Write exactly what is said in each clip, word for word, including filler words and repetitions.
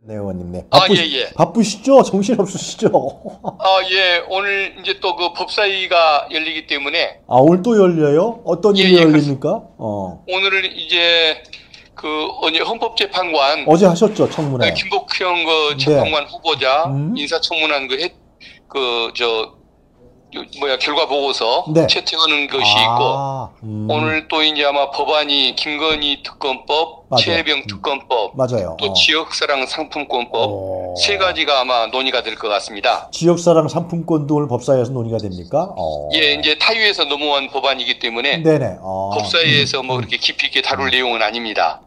네, 의원님, 네. 아, 예, 바쁘시, 예. 바쁘시죠? 정신없으시죠? 아, 예. 오늘 이제 또 그 법사위가 열리기 때문에, 아, 오늘 또 열려요? 어떤 예, 일이 예. 그래서 열립니까? 어. 오늘은 이제 그 어제 헌법재판관, 어제 하셨죠, 어, 청문회. 김복형 그 네. 재판관 후보자 음? 인사청문한 그, 해- 그, 저, 뭐야, 결과 보고서 네. 채택하는 것이 있고, 아, 음, 오늘 또 이제 아마 법안이 김건희 특검법, 맞아요. 최혜병 음, 특검법, 맞아요. 또 어. 지역사랑 상품권법, 세 어. 가지가 아마 논의가 될 것 같습니다. 지역사랑 상품권도 오늘 법사위에서 논의가 됩니까? 예, 어. 이제 타유에서 넘어온 법안이기 때문에 네네. 어. 법사위에서 뭐 그렇게 깊이 있게 다룰 내용은 아닙니다.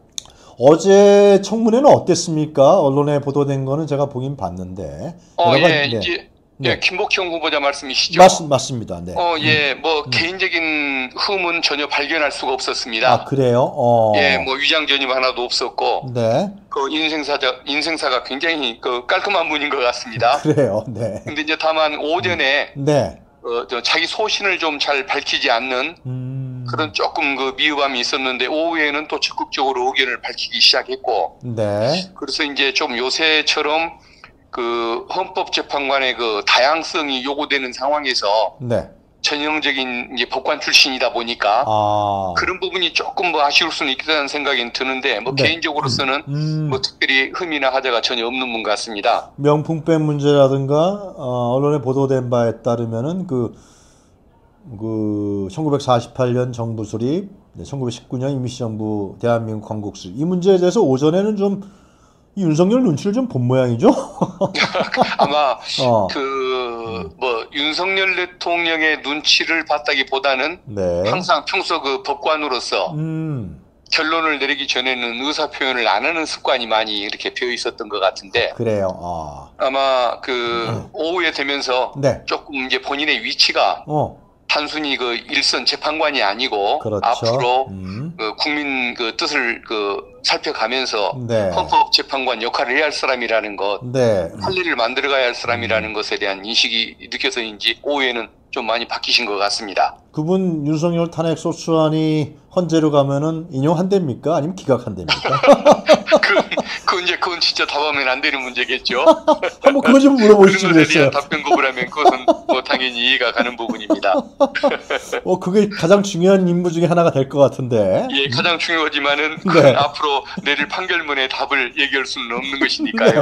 어제 청문회는 어땠습니까? 언론에 보도된 거는 제가 보긴 봤는데. 어, 여러 가지, 예, 네. 이제, 예, 네. 김복형 후보자 말씀이시죠? 맞, 맞습니다. 네. 어, 음, 예, 뭐, 음. 개인적인 흠은 전혀 발견할 수가 아, 없었습니다. 그래요? 예, 어. 뭐, 위장 전입 하나도 없었고, 네. 그 인생사자, 인생사가 굉장히 그 깔끔한 분인 것 같습니다. 그래요. 네. 근데 이제 다만 오전에, 네. 어, 저 자기 소신을 좀 잘 밝히지 않는 그런 음, 조금 그 미흡함이 있었는데, 오후에는 또 적극적으로 의견을 밝히기 시작했고, 네. 그래서 이제 좀 요새처럼 그 헌법재판관의 그 다양성이 요구되는 상황에서 네. 전형적인 이제 법관 출신이다 보니까 아, 그런 부분이 조금 뭐 아쉬울 수는 있다는 생각이 드는데 뭐 네. 개인적으로서는 음, 뭐 특별히 흠이나 하자가 전혀 없는 분 같습니다. 명품백 문제라든가, 어, 언론에 보도된 바에 따르면은 그, 그, 천구백사십팔 년 정부 수립, 네, 천구백십구 년 임시정부 대한민국 건국 수립. 이 문제에 대해서 오전에는 좀, 이 윤석열 눈치를 좀 본 모양이죠? 아마 어, 그 뭐 윤석열 대통령의 눈치를 봤다기보다는 네. 항상 평소 그 법관으로서 음, 결론을 내리기 전에는 의사 표현을 안 하는 습관이 많이 이렇게 배어 있었던 것 같은데 그래요. 아, 아마 그 오후에 되면서 네. 조금 이제 본인의 위치가 어, 단순히 그 일선 재판관이 아니고 그렇죠. 앞으로 음, 그 국민 그 뜻을 그 살펴가면서 네. 헌법재판관 역할을 해야 할 사람이라는 것, 네. 판례를 만들어가야 할 사람이라는 것에 대한 인식이 느껴서인지 오후에는 좀 많이 바뀌신 것 같습니다. 그분 윤석열 탄핵 소추안이 헌재로 가면은 인용한답니까? 아니면 기각한답니까? 그, 그 이제 그건 진짜 답하면 안 되는 문제겠죠. 한번 그거 좀 그런 물어보시지 것에 대한 그랬어요. 답변 거부라면 그것은 뭐 당연히 이해가 가는 부분입니다. 어, 그게 가장 중요한 임무 중에 하나가 될 것 같은데. 예, 가장 중요하지만은 네. 그건 앞으로 내릴 판결문에 답을 얘기할 수는 없는 것이니까요.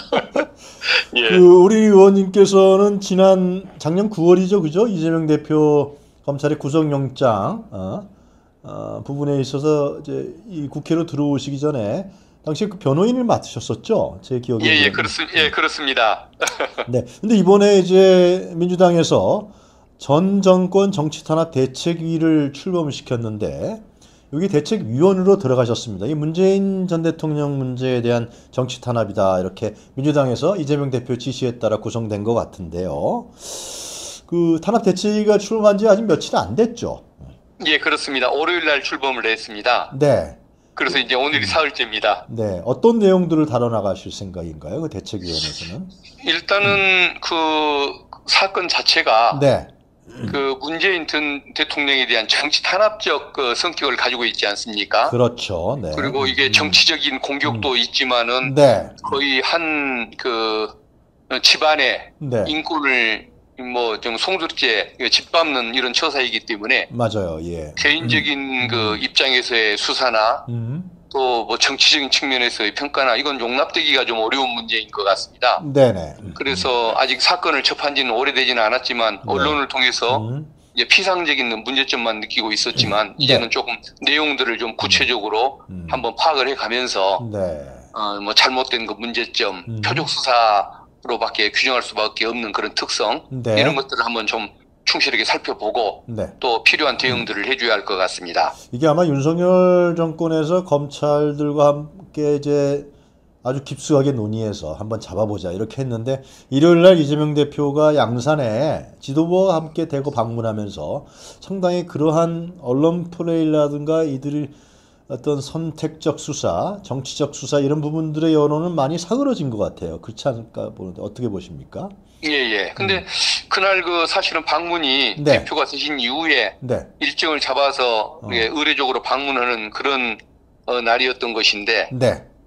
예. 그 우리 의원님께서는 지난 작년 구월이죠, 그죠? 이재명 대표 검찰의 구속영장 어, 어, 부분에 있어서 이제 이 국회로 들어오시기 전에 당시 그 변호인을 맡으셨었죠, 제 기억에. 예, 예, 그렇습, 예, 그렇습니다. 네. 근데 이번에 이제 민주당에서 전 정권 정치 탄압 대책위를 출범을 시켰는데 여기 대책위원으로 들어가셨습니다. 이 문재인 전 대통령 문제에 대한 정치 탄압이다. 이렇게 민주당에서 이재명 대표 지시에 따라 구성된 것 같은데요. 그 탄압 대책위가 출범한 지 아직 며칠 안 됐죠. 예, 그렇습니다. 월요일 날 출범을 했습니다. 네. 그래서 이제 오늘이 사흘째입니다. 네. 어떤 내용들을 다뤄나가실 생각인가요? 그 대책위원회에서는? 일단은 그 사건 자체가 네. 그 문재인 전 대통령에 대한 정치 탄압적 그 성격을 가지고 있지 않습니까? 그렇죠. 네. 그리고 이게 정치적인 공격도 있지만은 네. 거의 한 그 집안의 네. 인권을 뭐 좀 송두리째 짓밟는 이런 처사이기 때문에 맞아요. 예. 개인적인 그 입장에서의 수사나 음. 또 뭐 정치적인 측면에서의 평가나 이건 용납되기가 좀 어려운 문제인 것 같습니다. 네네. 그래서 아직 사건을 접한 지는 오래되지는 않았지만 언론을 통해서 음. 이제 피상적인 문제점만 느끼고 있었지만 네. 이제는 조금 내용들을 좀 구체적으로 음. 한번 파악을 해 가면서 네. 어 뭐 잘못된 그 문제점, 음. 표적 수사로밖에 규정할 수밖에 없는 그런 특성 네. 이런 것들을 한번 좀 충실하게 살펴보고 네. 또 필요한 대응들을 해줘야 할 것 같습니다. 이게 아마 윤석열 정권에서 검찰들과 함께 이제 아주 깊숙하게 논의해서 한번 잡아보자 이렇게 했는데 일요일 날 이재명 대표가 양산에 지도부와 함께 대거 방문하면서 상당히 그러한 언론 플레이라든가 이들이 어떤 선택적 수사, 정치적 수사 이런 부분들의 여론은 많이 사그러진 것 같아요. 그렇지 않을까 보는데 어떻게 보십니까? 예, 예. 근데 음. 그날 그 사실은 방문이 네. 대표가 되신 이후에 네. 일정을 잡아서 어. 예, 의례적으로 방문하는 그런 어, 날이었던 것인데 네.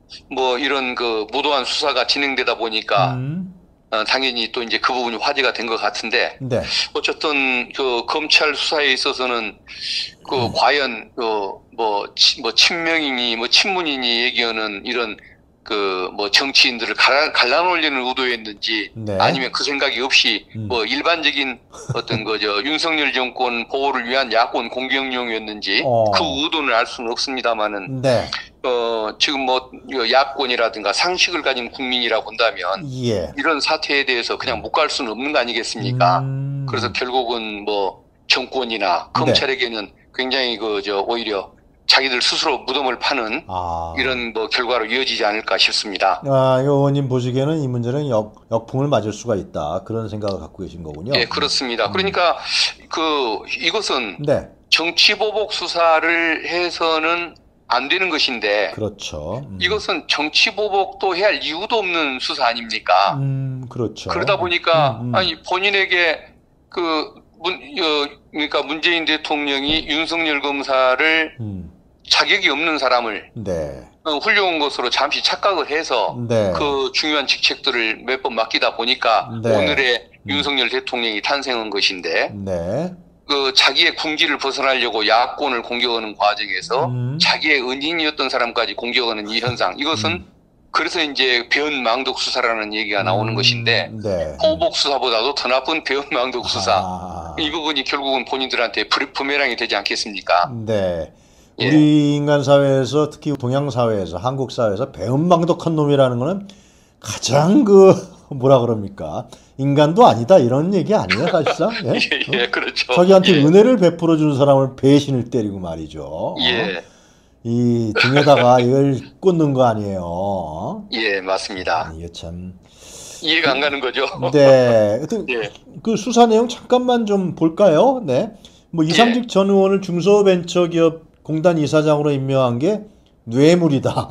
뭐 이런 그 무도한 수사가 진행되다 보니까 음. 어, 당연히 또 이제 그 부분이 화제가 된 것 같은데 네. 어쨌든 그 검찰 수사에 있어서는 그 음. 과연 그뭐 뭐 친명이니 뭐 친문이니 얘기하는 이런 그 뭐 정치인들을 갈라, 갈라놓으려는 의도였는지 네. 아니면 그 생각이 없이 음. 뭐 일반적인 어떤 그저 윤석열 정권 보호를 위한 야권 공격용이었는지 어. 그 의도는 알 수는 없습니다만은 네. 어 지금 뭐 야권이라든가 상식을 가진 국민이라고 본다면 예. 이런 사태에 대해서 그냥 못 갈 수는 없는 거 아니겠습니까? 음. 그래서 결국은 뭐 정권이나 검찰에게는 굉장히 그 저 오히려 자기들 스스로 무덤을 파는 아. 이런 뭐 결과로 이어지지 않을까 싶습니다. 아, 의원님 보시기에는 이 문제는 역, 역풍을 맞을 수가 있다. 그런 생각을 갖고 계신 거군요. 예, 그렇습니다. 그러니까 그 이것은 네. 정치보복 수사를 해서는 안 되는 것인데 그렇죠. 음. 이것은 정치보복도 해야 할 이유도 없는 수사 아닙니까? 음, 그렇죠. 그러다 보니까 음, 음. 아니 본인에게 그 문, 어, 그러니까 문재인 대통령이 윤석열 검사를 음. 자격이 없는 사람을 네. 어, 훌륭한 것으로 잠시 착각을 해서 네. 그 중요한 직책들을 몇 번 맡기다 보니까 네. 오늘의 음. 윤석열 대통령이 탄생한 것인데 네. 그 자기의 궁지를 벗어나려고 야권을 공격하는 과정에서 음. 자기의 은인이었던 사람까지 공격하는 이 현상 이것은 음. 그래서 이제 배은망덕 수사라는 얘기가 나오는 음. 것인데 네. 보복 수사보다도 더 나쁜 배은망덕 수사 아. 이 부분이 결국은 본인들한테 부- 부메랑이 되지 않겠습니까? 네. 예. 우리 인간 사회에서 특히 동양 사회에서 한국 사회에서 배은망덕한 놈이라는 거는 가장 그 뭐라 그럽니까? 인간도 아니다 이런 얘기 아니에요, 사실상? 예? 예, 예, 그렇죠. 자기한테 예. 은혜를 베풀어 준 사람을 배신을 때리고 말이죠. 어? 예, 이 등에다가 이걸 꽂는 거 아니에요. 어? 예, 맞습니다. 이게 참. 이해가 안 가는 거죠. 네. 하여튼 예, 그 수사 내용 잠깐만 좀 볼까요? 네. 뭐 이상직 예. 전 의원을 중소벤처기업공단 이사장으로 임명한 게 뇌물이다.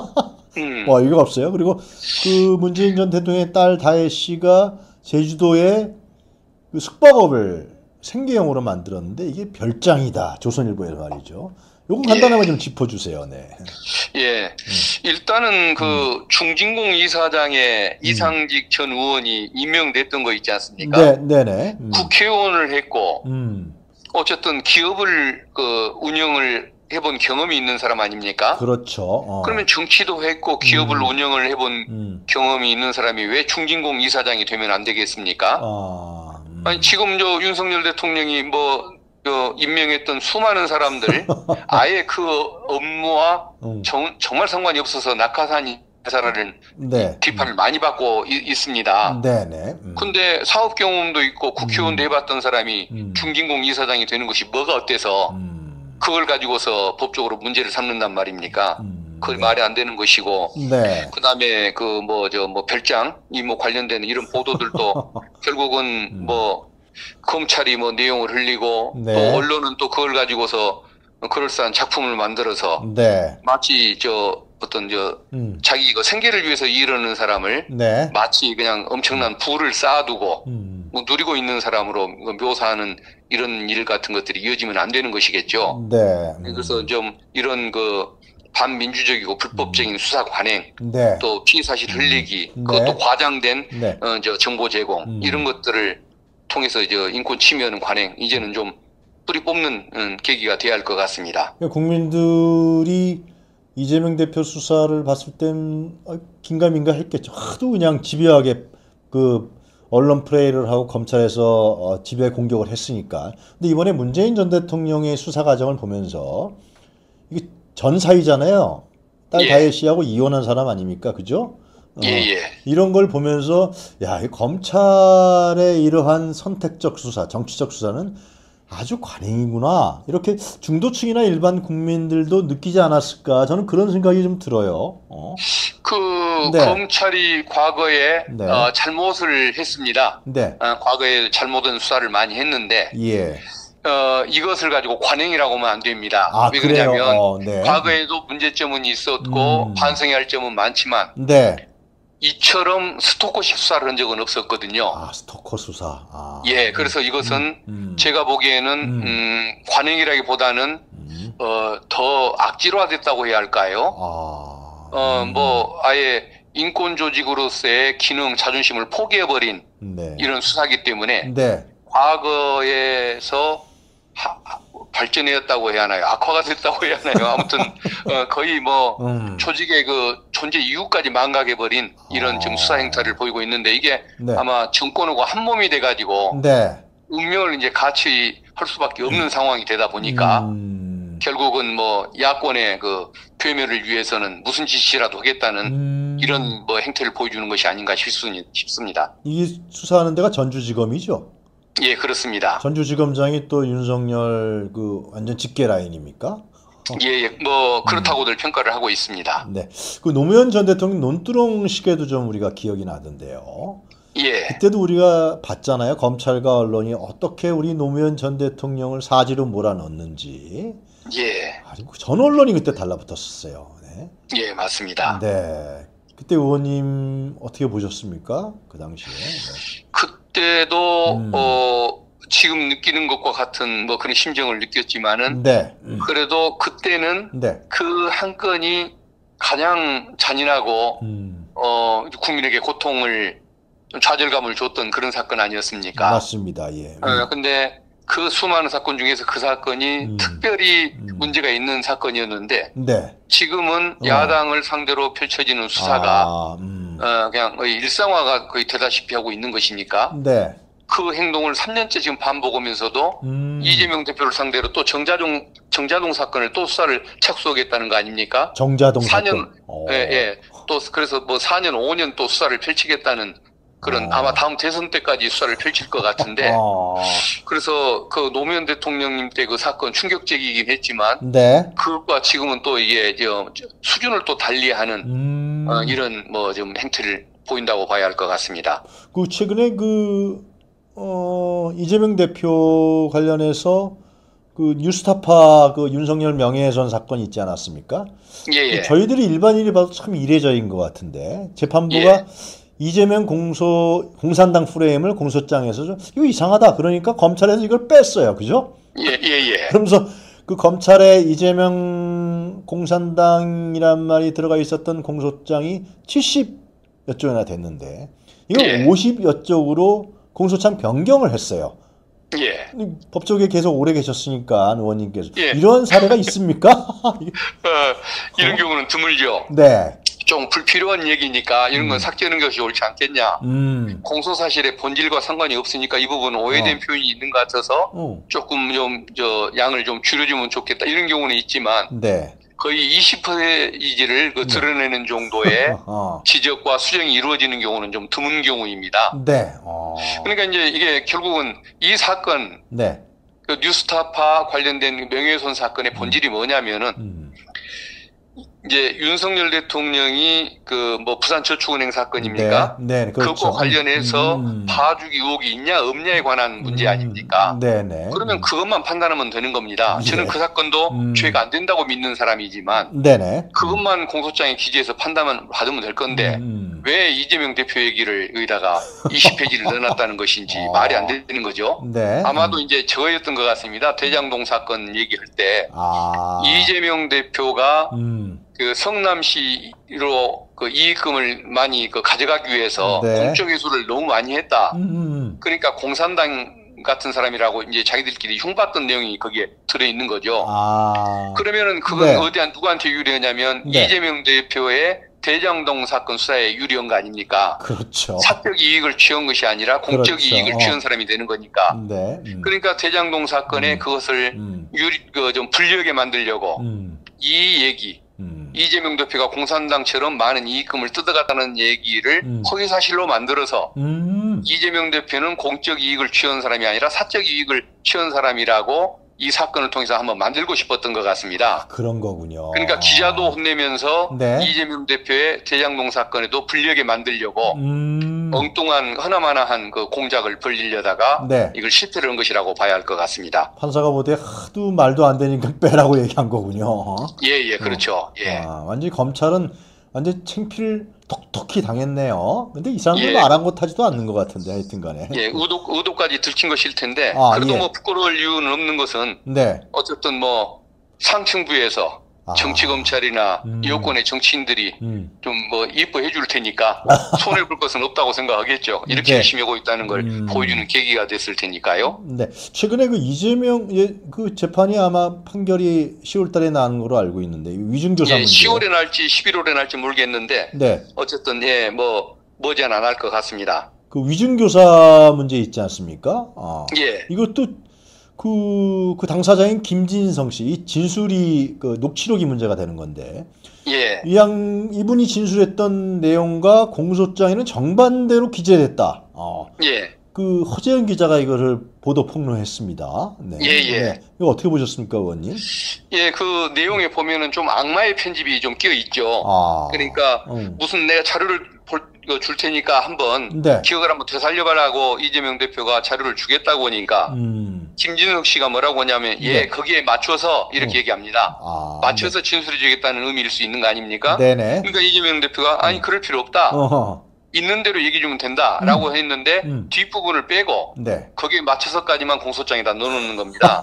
음, 뭐 이거 없어요. 그리고 그 문재인 전 대통령의 딸 다혜 씨가 제주도에 그 숙박업을 생계형으로 만들었는데 이게 별장이다. 조선일보에서 말이죠. 요거 간단하게 좀 짚어주세요. 네. 예. 일단은 그 중진공 이사장에 이상직 전 의원이 임명됐던 거 있지 않습니까? 네, 네네. 음. 국회의원을 했고 음. 어쨌든 기업을 그 운영을 해본 경험이 있는 사람 아닙니까? 그렇죠. 어. 그러면 정치도 했고 기업을 음. 운영을 해본 음. 경험이 있는 사람이 왜 중진공 이사장이 되면 안 되겠습니까? 아. 음. 아니 지금 저 윤석열 대통령이 뭐 그 임명했던 수많은 사람들 아예 그 업무와 음. 정, 정말 상관이 없어서 낙하산 회사라는 네. 비판을 많이 받고 이- 있습니다. 네네. 음. 근데 사업 경험도 있고 국회의원도 음. 해봤던 사람이 음. 중진공 이사장이 되는 것이 뭐가 어때서 음. 그걸 가지고서 법적으로 문제를 삼는단 말입니까? 음. 그건 네. 말이 안 되는 것이고 네. 그다음에 그 뭐 저 뭐 별장이 뭐 관련된 이런 보도들도 결국은 음. 뭐 검찰이 뭐 내용을 흘리고 네. 또 언론은 또 그걸 가지고서 그럴싸한 작품을 만들어서 네. 마치 저 어떤 저 음. 자기 이거 생계를 위해서 일하는 사람을 네. 마치 그냥 엄청난 부를 쌓아두고 음. 뭐 누리고 있는 사람으로 묘사하는 이런 일 같은 것들이 이어지면 안 되는 것이겠죠. 네. 음. 그래서 좀 이런 그 반민주적이고 불법적인 수사 관행 네. 또 피의 사실 흘리기 네. 그것도 과장된 네. 어, 저 정보 제공 음. 이런 것들을 통해서 저 인권 침해하는 관행 이제는 좀 뿌리 뽑는 음, 계기가 돼야 할 것 같습니다. 국민들이 이재명 대표 수사를 봤을 땐 어, 긴가민가 했겠죠. 하도 그냥 집요하게 그 언론 프레이를 하고 검찰에서 어, 집요하게 공격을 했으니까. 근데 이번에 문재인 전 대통령의 수사 과정을 보면서 이게 전사이잖아요. 딸 예. 다혜 씨하고 이혼한 사람 아닙니까? 그죠? 어, 예예. 이런 걸 보면서 야, 이 검찰의 이러한 선택적 수사, 정치적 수사는 아주 관행이구나. 이렇게 중도층이나 일반 국민들도 느끼지 않았을까? 저는 그런 생각이 좀 들어요. 어? 그 네. 검찰이 과거에 네. 어, 잘못을 했습니다. 네. 어, 과거에 잘못된 수사를 많이 했는데 예. 어, 이것을 가지고 관행이라고 하면 안 됩니다. 아, 왜 그래요? 그러냐면 어, 네. 과거에도 문제점은 있었고 음. 반성해야 할 점은 많지만 네. 이처럼 스토커식 수사를 한 적은 없었거든요. 아, 스토커 수사. 아. 예, 그래서 이것은 음. 제가 보기에는 음. 음, 관행이라기보다는 음. 어, 더 악질화됐다고 해야 할까요? 아. 어, 음. 뭐, 아예 인권 조직으로서의 기능, 자존심을 포기해버린 네. 이런 수사기 때문에 네. 과거에서 하- 하- 발전했다고 해야 하나요? 악화가 됐다고 해야 하나요? 아무튼, 어, 거의 뭐, 음. 조직의 그 존재 이유까지 망각해버린 이런 지금 수사 아. 행태를 보이고 있는데 이게 네. 아마 정권하고 한 몸이 돼가지고 네. 운명을 이제 같이 할 수밖에 없는 상황이 되다 보니까 음. 결국은 뭐 야권의 그 표면을 위해서는 무슨 짓이라도 하겠다는 음. 이런 뭐 행태를 보여주는 것이 아닌가 싶습니- 싶습니다. 이게 수사하는 데가 전주지검이죠? 예, 그렇습니다. 전주지검장이 또 윤석열 그 완전 직계 라인입니까? 예, 예, 뭐 그렇다고들 평가를 하고 있습니다. 네. 그 노무현 전 대통령 논두렁 시계도 좀 우리가 기억이 나던데요. 예, 그때도 우리가 봤잖아요. 검찰과 언론이 어떻게 우리 노무현 전 대통령을 사지로 몰아넣는지. 예, 아니, 전 언론이 그때 달라붙었었어요. 네. 예, 맞습니다. 네. 그때 의원님 어떻게 보셨습니까? 그 당시에. 네. 그때도 음. 어 지금 느끼는 것과 같은 뭐 그런 심정을 느꼈지만은 네. 음. 그래도 그때는 네. 그 한 건이 가장 잔인하고 음. 어 국민에게 고통을 좌절감을 줬던 그런 사건 아니었습니까? 맞습니다. 예. 어, 근데 그 수많은 사건 중에서 그 사건이 음. 특별히 음. 문제가 있는 사건이었는데 네. 지금은 어. 야당을 상대로 펼쳐지는 수사가 아, 음. 어, 그냥 거의 일상화가 거의 되다시피 하고 있는 것이니까 네. 그 행동을 삼 년째 지금 반복하면서도 음. 이재명 대표를 상대로 또 정자동 정자동 사건을 또 수사를 착수하겠다는 거 아닙니까? 정자동 사 년, 사건. 어. 예, 예. 또 그래서 뭐 사 년, 오 년 또 수사를 펼치겠다는 그런 어. 아마 다음 대선 때까지 수사를 펼칠 것 같은데 아. 그래서 그 노무현 대통령님 때 그 사건 충격적이긴 했지만 네. 그것과 지금은 또 이게 저 수준을 또 달리하는 음. 어, 이런 뭐 좀 행태를 보인다고 봐야 할 것 같습니다. 그 최근에 그 어, 이재명 대표 관련해서 그 뉴스타파 그 윤석열 명예훼손 사건 있지 않았습니까? 예, 예. 저희들이 일반인이 봐도 참 이례적인 것 같은데 재판부가 예. 이재명 공소 공산당 프레임을 공소장에서 좀 이거 이상하다 그러니까 검찰에서 이걸 뺐어요, 그죠? 예, 예, 예. 그러면서 그 검찰에 이재명 공산당이란 말이 들어가 있었던 공소장이 칠십여 쪽이나 됐는데 이거 예. 오십여 쪽으로 공소장 변경을 했어요. 예. 법조계에 계속 오래 계셨으니까 의원님께서 예. 이런 사례가 있습니까? 어, 이런 경우는 드물죠. 네. 좀 불필요한 얘기니까 이런 건 음. 삭제하는 것이 옳지 않겠냐. 음. 공소사실의 본질과 상관이 없으니까 이 부분은 오해된 어. 표현이 있는 것 같아서 어. 조금 좀 저 양을 좀 줄여주면 좋겠다 이런 경우는 있지만 네. 거의 이십 퍼센트를 그 네. 드러내는 정도의 어. 지적과 수정이 이루어지는 경우는 좀 드문 경우입니다. 네. 어. 그러니까 이제 이게 결국은 이 사건 네. 그 뉴스타파 관련된 명예훼손 사건의 본질이 뭐냐면은 음. 이제 윤석열 대통령이 그 뭐 부산저축은행 사건입니까? 네. 네. 그렇죠. 그것과 관련해서 음. 봐주기 의혹이 있냐 없냐에 관한 문제 아닙니까? 네, 네. 그러면 그것만 판단하면 되는 겁니다. 예. 저는 그 사건도 음. 죄가 안 된다고 믿는 사람이지만 네, 네. 그것만 공소장에 기재해서 판단만 받으면 될 건데 음. 왜 이재명 대표 얘기를 여기다가 이십 페이지를 넣어놨다는 것인지 어. 말이 안 되는 거죠. 네. 아마도 이제 저였던 것 같습니다. 대장동 사건 얘기할 때 아. 이재명 대표가 음. 그 성남시로 그 이익금을 많이 그 가져가기 위해서 네. 공적 회수를 너무 많이 했다. 음. 그러니까 공산당 같은 사람이라고 이제 자기들끼리 흉봤던 내용이 거기에 들어 있는 거죠. 아. 그러면은 그건 네. 어디한 누구한테 유리하냐면 네. 이재명 대표의 대장동 사건 수사에 유리한 거 아닙니까? 그렇죠. 사적 이익을 취한 것이 아니라 공적 그렇죠. 이익을 어. 취한 사람이 되는 거니까. 네. 음. 그러니까 대장동 사건에 음. 그것을 음. 유리 그 좀 불리하게 만들려고 음. 이 얘기 음. 이재명 대표가 공산당처럼 많은 이익금을 뜯어갔다는 얘기를 음. 허위사실로 만들어서 음. 이재명 대표는 공적 이익을 취한 사람이 아니라 사적 이익을 취한 사람이라고 이 사건을 통해서 한번 만들고 싶었던 것 같습니다. 그런 거군요. 그러니까 기자도 혼내면서 네. 이재명 대표의 대장동 사건에도 불리하게 만들려고 음. 엉뚱한 허나마나한 그 공작을 벌리려다가 네. 이걸 실패를 한 것이라고 봐야 할 것 같습니다. 판사가 보되 하도 말도 안 되니까 빼라고 얘기한 거군요. 예, 예, 그렇죠. 예. 아, 완전히 검찰은 완전 챙피를 톡톡히 당했네요. 근데 이 사람들 예. 아랑곳하지도 않는 것 같은데 하여튼 간에. 예, 의도, 의도까지 들킨 것일 텐데, 아, 그래도 예. 뭐 부끄러울 이유는 없는 것은, 네. 어쨌든 뭐, 상층부에서 아. 정치 검찰이나 음. 여권의 정치인들이 음. 좀 뭐 예뻐해 줄 테니까 손해 볼 것은 없다고 생각하겠죠. 이렇게 네. 열심히 하고 있다는 걸 음. 보여주는 계기가 됐을 테니까요. 네. 최근에 그 이재명 예, 그 재판이 아마 판결이 시월 달에 나는 걸로 알고 있는데 위중교사 예, 문제. 시월에 날지 십일월에 날지 모르겠는데 네. 어쨌든 예, 뭐 머지않아 날 것 같습니다. 그 위중교사 문제 있지 않습니까? 아. 예. 이것도 그, 그 당사자인 김진성 씨, 이 진술이 그 녹취록이 문제가 되는 건데, 예. 이 양, 이분이 진술했던 내용과 공소장에는 정반대로 기재됐다. 어, 예. 그 허재현 기자가 이거를 보도 폭로했습니다. 네. 예, 예. 네. 이거 어떻게 보셨습니까, 의원님? 예, 그 내용에 보면은 좀 악마의 편집이 좀 끼어 있죠. 아. 그러니까 음. 무슨 내가 자료를 볼, 어, 줄 테니까 한번 네. 기억을 한번 되살려봐라고 이재명 대표가 자료를 주겠다고 하니까 음. 김진석 씨가 뭐라고 하냐면 예, 네. 거기에 맞춰서 이렇게 어. 얘기합니다. 아. 맞춰서 진술해 주겠다는 의미일 수 있는 거 아닙니까? 네. 네네. 그러니까 이재명 대표가 아니 그럴 필요 없다. 어허. 있는 대로 얘기 주면 된다라고 음. 했는데 음. 뒷부분을 빼고 네. 거기에 맞춰서까지만 공소장에다 넣어놓는 겁니다.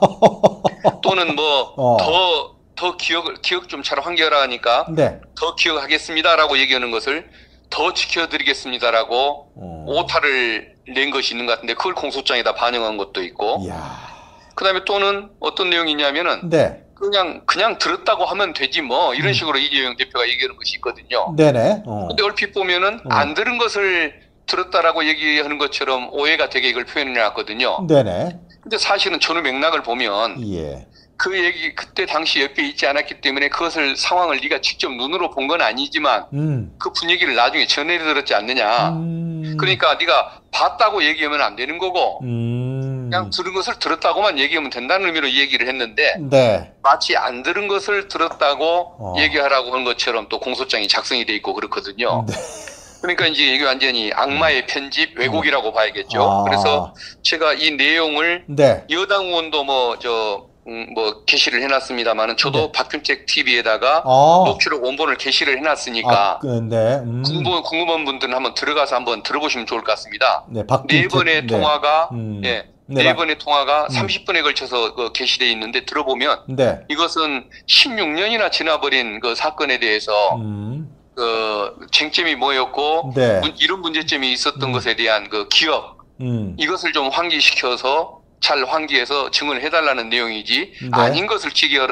또는 뭐 어. 더 더 기억을 기억 좀 잘 환결하니까 네. 더 기억하겠습니다라고 얘기하는 것을 더 지켜드리겠습니다라고 어. 오타를 낸 것이 있는 것 같은데 그걸 공소장에다 반영한 것도 있고 이야. 그다음에 또는 어떤 내용이 있냐면은 네. 그냥 그냥 들었다고 하면 되지 뭐 이런 음. 식으로 이재명 대표가 얘기하는 것이 있거든요. 네네. 어. 근데 얼핏 보면은 음. 안 들은 것을 들었다라고 얘기하는 것처럼 오해가 되게 이걸 표현해 놨거든요. 네네. 근데 사실은 전후 맥락을 보면 예. 그 얘기 그때 당시 옆에 있지 않았기 때문에 그것을 상황을 네가 직접 눈으로 본 건 아니지만 음. 그 분위기를 나중에 전해 들었지 않느냐. 음. 그러니까 네가 봤다고 얘기하면 안 되는 거고 음. 그냥 들은 것을 들었다고만 얘기하면 된다는 의미로 이 얘기를 했는데 네. 마치 안 들은 것을 들었다고 어. 얘기하라고 한 것처럼 또 공소장이 작성이 돼 있고 그렇거든요. 네. 그러니까 이제 이게 완전히 악마의 편집 왜곡이라고 봐야겠죠. 아. 그래서 제가 이 내용을 네. 여당 의원도 뭐 저 음, 뭐 게시를 해놨습니다만은 저도 네. 박균택 티비에다가 아. 녹취록 원본을 게시를 아, 해놨으니까 그, 네. 음. 궁금, 궁금한 분들은 한번 들어가서 한번 들어보시면 좋을 것 같습니다. 네. 박균택. 네 번의 네. 통화가 음. 예, 네. 네 마- 번의 통화가 음. 삼십 분에 걸쳐서 그 게시되어 있는데 들어보면 네. 이것은 십육 년이나 지나버린 그 사건에 대해서 음. 그 쟁점이 뭐였고 네. 문- 이런 문제점이 있었던 음. 것에 대한 그 기억 음. 이것을 좀 환기시켜서 잘 환기해서 증언을 해달라는 내용이지 네. 아닌 것을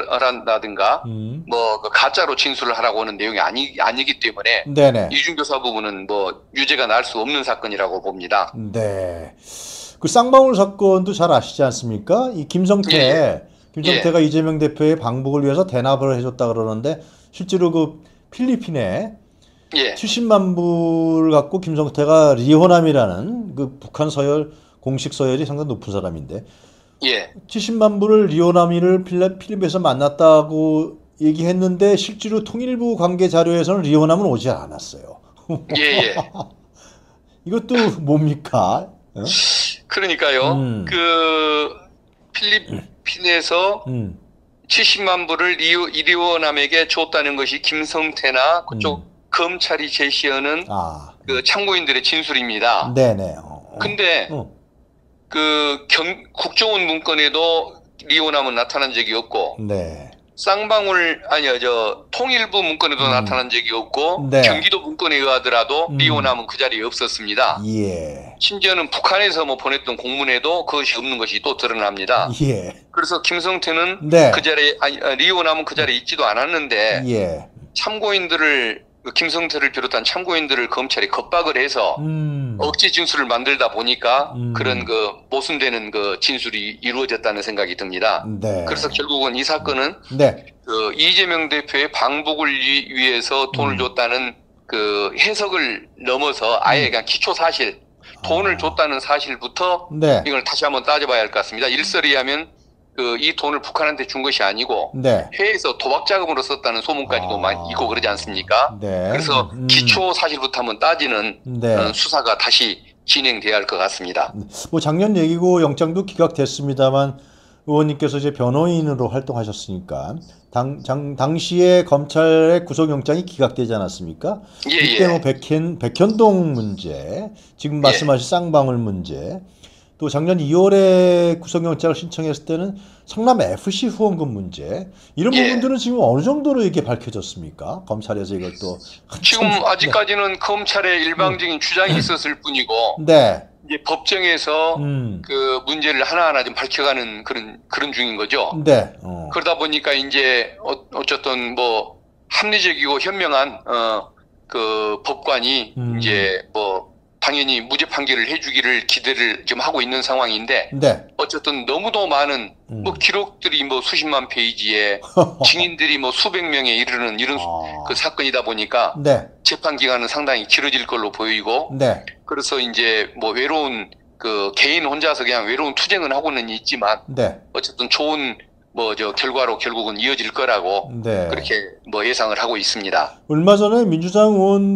기결한다든가 음. 뭐그 가짜로 진술을 하라고 하는 내용이 아니 아니기 때문에 네네. 이중교사 부분은 뭐 유죄가 날 수 없는 사건이라고 봅니다. 네. 그 쌍방울 사건도 잘 아시지 않습니까? 이 김성태, 예, 김성태가 이재명 대표의 방북을 위해서 대납을 해줬다 그러는데 실제로 그 필리핀에 예, 칠십만 불을 갖고 김성태가 리호남이라는 그 북한 서열 공식 서열이 상당히 높은 사람인데 예, 칠십만 불을 리호남이를 필리- 필리핀에서 만났다고 얘기했는데 실제로 통일부 관계 자료에서는 리호남은 오지 않았어요. 예, 예. 이것도 뭡니까? 어? 그러니까요. 음. 그 필리핀에서 음. 칠십만 불을 이호, 이리오남에게 줬다는 것이 김성태나 그쪽 음. 검찰이 제시하는 아, 그 참고인들의 진술입니다. 네네. 어, 어. 근데 어. 그 경, 국정원 문건에도 리오남은 나타난 적이 없고 네. 쌍방울 아니요 저 통일부 문건에도 음. 나타난 적이 없고 네. 경기도 문건에 의하더라도 음. 리오남은 그 자리에 없었습니다. 예. 심지어는 북한에서 뭐 보냈던 공문에도 그것이 없는 것이 또 드러납니다. 예. 그래서 김성태는 네. 그 자리에 아니 아, 리오남은 그 자리에 있지도 않았는데 예. 참고인들을 그 김성태를 비롯한 참고인들을 검찰이 겁박을 해서 음. 억지 진술을 만들다 보니까 음. 그런 그 모순되는 그 진술이 이루어졌다는 생각이 듭니다. 네. 그래서 결국은 이 사건은 네. 그 이재명 대표의 방북을 위- 위해서 돈을 음. 줬다는 그 해석을 넘어서 아예 그냥 기초 사실 돈을 아. 줬다는 사실부터 네. 이걸 다시 한번 따져봐야 할 것 같습니다. 일설이하면 그 이 돈을 북한한테 준 것이 아니고 네. 해외에서 도박 자금으로 썼다는 소문까지도 아. 많이 있고 그러지 않습니까? 네. 그래서 음. 기초 사실부터 한번 따지는 네. 어, 수사가 다시 진행돼야 할 것 같습니다. 뭐 작년 얘기고 영장도 기각됐습니다만 의원님께서 이제 변호인으로 활동하셨으니까 당, 장, 당시에 검찰의 구속영장이 기각되지 않았습니까? 예, 이때 예. 뭐 백현, 백현동 문제, 지금 말씀하신 쌍방울 문제, 또 작년 이월에 구속영장을 신청했을 때는 성남 에프씨 후원금 문제 이런 예. 부분들은 지금 어느 정도로 이게 밝혀졌습니까? 검찰에서 이걸 또 지금 한참- 아직까지는 검찰의 일방적인 주장이 있었을 뿐이고 네. 이제 법정에서 음. 그 문제를 하나하나 좀 밝혀가는 그런 그런 중인 거죠. 네. 어. 그러다 보니까 이제 어, 어쨌든 뭐 합리적이고 현명한 어 그 법관이 음. 이제 뭐 당연히 무죄 판결을 해주기를 기대를 좀 하고 있는 상황인데 네. 어쨌든 너무도 많은 음. 뭐 기록들이 뭐 수십만 페이지에 증인들이 뭐 수백 명에 이르는 이런 아. 그 사건이다 보니까 네. 재판 기간은 상당히 길어질 걸로 보이고 네. 그래서 이제 뭐 외로운 그 개인 혼자서 그냥 외로운 투쟁은 하고는 있지만 네. 어쨌든 좋은 뭐 저 결과로 결국은 이어질 거라고 네. 그렇게 뭐 예상을 하고 있습니다. 얼마 전에 민주당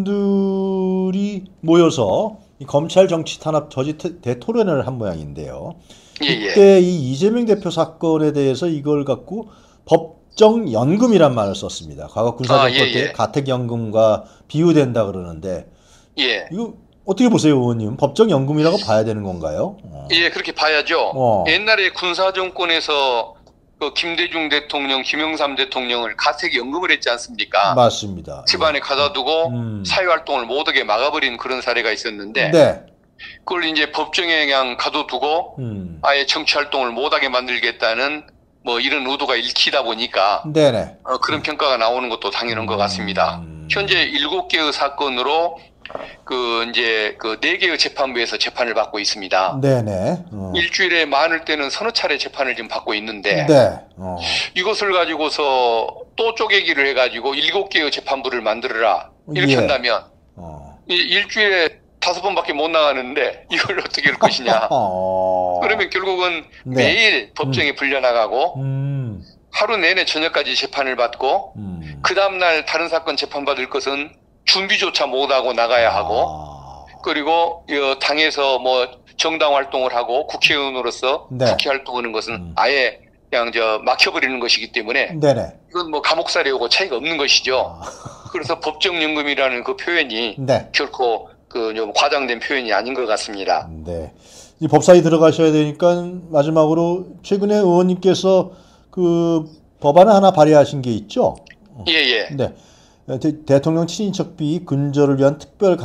의원들이 모여서 이 검찰 정치 탄압 저지 태- 대토론을 한 모양인데요. 예, 예. 그때 이 이재명 대표 사건에 대해서 이걸 갖고 법정 연금이란 말을 썼습니다. 과거 군사정권 아, 예, 때 예. 가택연금과 비유된다 그러는데 예. 이거 어떻게 보세요, 의원님? 법정 연금이라고 봐야 되는 건가요? 어. 예, 그렇게 봐야죠. 어. 옛날에 군사 정권에서 그 김대중 대통령, 김영삼 대통령을 가택 연금을 했지 않습니까? 맞습니다. 집안에 가다 두고 음. 사회 활동을 못하게 막아버린 그런 사례가 있었는데 네. 그걸 이제 법정에 그냥 가둬두고 음. 아예 정치 활동을 못하게 만들겠다는 뭐 이런 의도가 읽히다 보니까 네네. 어, 그런 평가가 나오는 것도 당연한 것 같습니다. 음. 현재 일곱 개의 사건으로 그 이제 그 네 개의 재판부에서 재판을 받고 있습니다. 네네. 어. 일주일에 많을 때는 서너 차례 재판을 지금 받고 있는데 네. 어. 이것을 가지고서 또 쪼개기를 해가지고 일곱 개의 재판부를 만들어라 이렇게 예. 한다면 어. 이 일주일에 다섯 번밖에 못 나가는데 이걸 어떻게 할 것이냐? 어. 그러면 결국은 네. 매일 법정에 불려나가고 음. 하루 내내 저녁까지 재판을 받고 음. 그 다음날 다른 사건 재판받을 것은 준비조차 못하고 나가야 하고 아. 그리고 이 당에서 뭐 정당 활동을 하고 국회의원으로서 네. 국회 활동하는 것은 음. 아예 그냥 저 막혀버리는 것이기 때문에 네네. 이건 뭐 감옥살이하고 차이가 없는 것이죠. 아. 그래서 법정연금이라는 그 표현이 네. 결코 그 좀 과장된 표현이 아닌 것 같습니다. 네. 이 법사위 들어가셔야 되니까 마지막으로 최근에 의원님께서 그 법안을 하나 발의하신 게 있죠? 예예. 네. 대, 대통령 친인척비 근절을 위한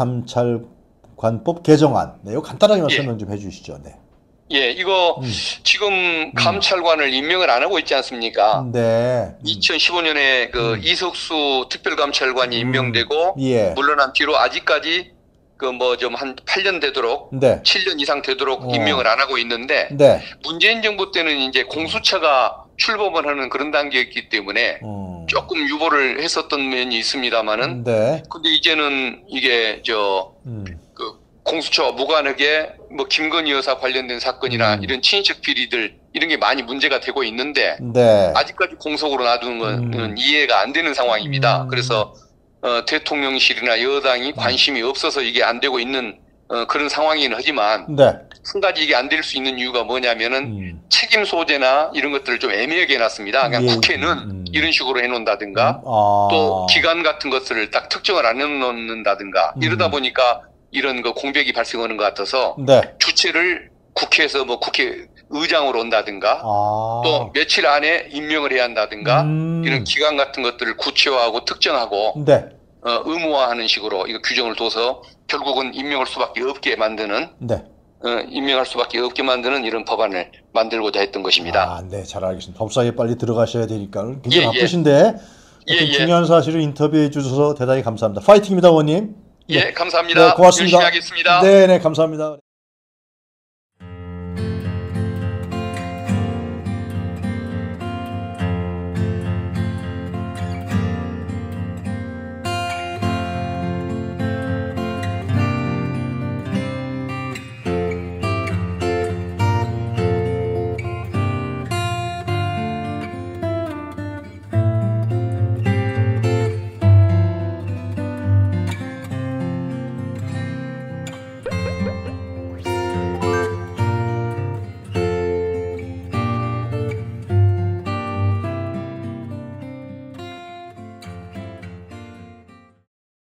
특별감찰관법 개정안. 네, 이거 간단하게 예. 설명 좀 해주시죠. 네. 예, 이거 음. 지금 감찰관을 임명을 안 하고 있지 않습니까? 네. 이천십오 년에 그 음. 이석수 특별감찰관이 임명되고 예. 물러난 뒤로 아직까지 그 뭐 좀 한 팔 년 되도록 네. 칠 년 이상 되도록 어. 임명을 안 하고 있는데 네. 문재인 정부 때는 이제 공수처가 출범을 하는 그런 단계였기 때문에 음. 조금 유보를 했었던 면이 있습니다만은 네. 근데 이제는 이게 저 음. 그 공수처와 무관하게 뭐 김건희 여사 관련된 사건이나 음. 이런 친인척 비리들 이런 게 많이 문제가 되고 있는데 네. 아직까지 공석으로 놔두는 건 음. 이해가 안 되는 상황입니다. 음. 그래서 어, 대통령실이나 여당이 관심이 없어서 이게 안 되고 있는 어, 그런 상황이긴 하지만 네. 한 가지 이게 안 될 수 있는 이유가 뭐냐면은 음. 책임 소재나 이런 것들을 좀 애매하게 해놨습니다. 그냥 예. 국회는 음. 이런 식으로 해놓는다든가 아. 또 기간 같은 것을 딱 특정을 안 해놓는다든가 음. 이러다 보니까 이런 그 공백이 발생하는 것 같아서 네. 주체를 국회에서 뭐 국회 의장으로 온다든가 아. 또 며칠 안에 임명을 해야 한다든가 음. 이런 기간 같은 것들을 구체화하고 특정하고 네. 어, 의무화하는 식으로 이거 규정을 둬서 결국은 임명할 수밖에 없게 만드는 네. 어, 임명할 수밖에 없게 만드는 이런 법안을 만들고자 했던 것입니다. 아, 네, 잘 알겠습니다. 법사위에 빨리 들어가셔야 되니까 굉장히 예, 예. 바쁘신데 예, 하여튼 예. 중요한 사실을 인터뷰해 주셔서 대단히 감사합니다. 파이팅입니다, 의원님. 예, 감사합니다. 네, 고맙습니다. 열심히 하겠습니다. 네, 네, 감사합니다.